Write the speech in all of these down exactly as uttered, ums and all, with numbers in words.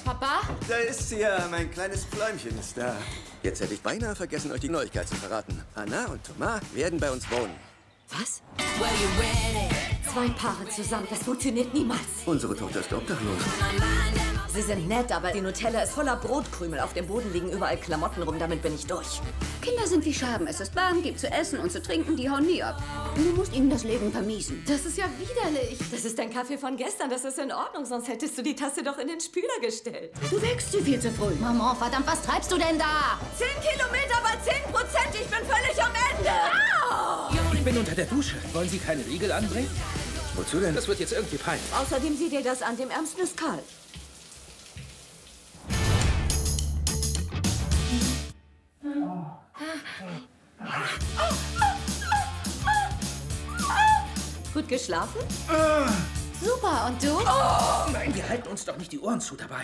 Papa? Da ist sie ja, mein kleines Pfläumchen ist da. Jetzt hätte ich beinahe vergessen, euch die Neuigkeit zu verraten. Anna und Thomas werden bei uns wohnen. Was? Zwei Paare zusammen, das funktioniert niemals. Unsere Tochter ist obdachlos. Sie sind nett, aber die Nutella ist voller Brotkrümel. Auf dem Boden liegen überall Klamotten rum, damit bin ich durch. Kinder sind wie Schaben. Es ist warm, gibt zu essen und zu trinken, die hauen nie ab. Du musst ihnen das Leben vermiesen. Das ist ja widerlich. Das ist dein Kaffee von gestern, das ist in Ordnung, sonst hättest du die Tasse doch in den Spüler gestellt. Du wächst sie viel zu früh. Mama, verdammt, was treibst du denn da? Zehn Kilometer bei zehn Prozent, ich bin völlig am Ende. Au! Ich bin unter der Dusche. Wollen Sie keine Riegel anbringen? Wozu denn? Das wird jetzt irgendwie peinlich. Außerdem sieh dir das an, dem Ärmsten ist kalt. Gut geschlafen? Super, und du? Oh, nein, wir halten uns doch nicht die Ohren zu dabei.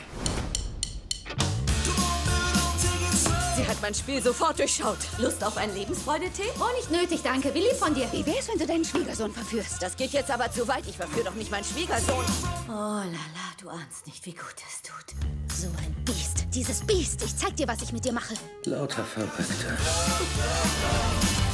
Sie hat mein Spiel sofort durchschaut. Lust auf einen Lebensfreude-Tee? Oh, nicht nötig, danke. Wie lieb von dir. Wie wär's, wenn du deinen Schwiegersohn verführst? Das geht jetzt aber zu weit. Ich verführe doch nicht meinen Schwiegersohn. Oh, lala, du ahnst nicht, wie gut es tut. So ein Biest. Dieses Biest. Ich zeig dir, was ich mit dir mache. Lauter Verrückte.